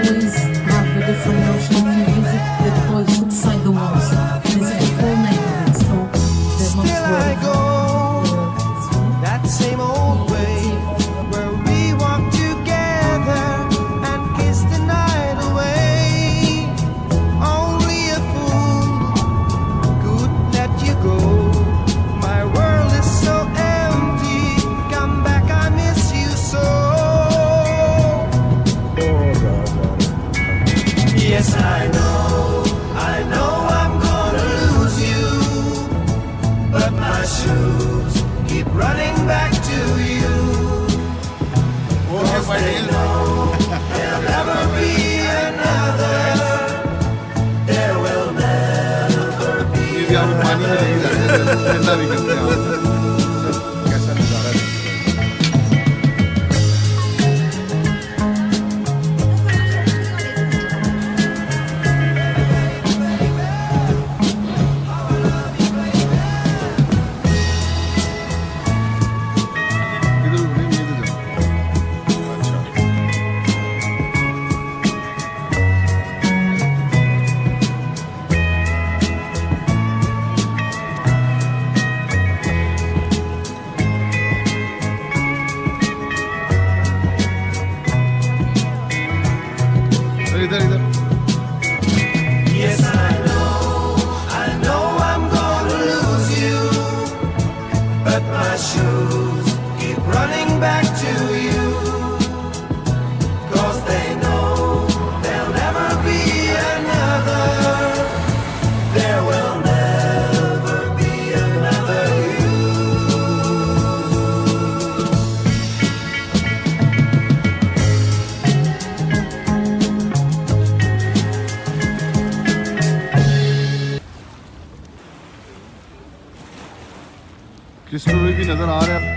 always have a different notion if you visit the place outside the walls. This is the full name of it, so there must Still I go that same old way, where we walk together and kiss the night away. Only a fool could let you go. My world is so empty. Come back, I miss you so. Yes, I know I'm gonna lose you, but my shoes keep running back to you. 'Cause they know there'll never be another. There will never be another. Yes, I know I'm gonna lose you, but my shoes keep running back to you. 'Cause they know there'll never be another. There will never be another you. Christopher भी नजर आ रहा है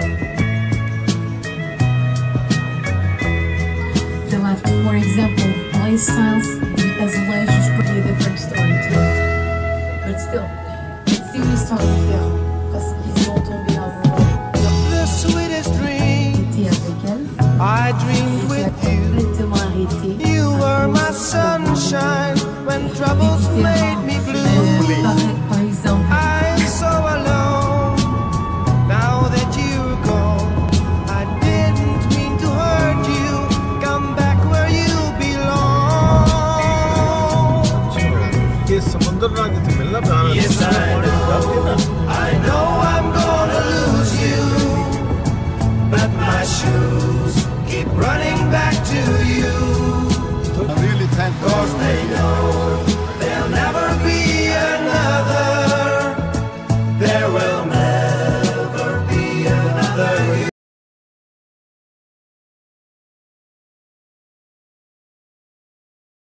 For example, lifestyles, as alleged, pretty a different story to it. But still, it's une histoire différente. Parce qu'ils ont tombé amoureux. The sweetest dream J'étais avec elle. I dreamed with you. Complètement arrêté. You were my sunshine when troubles may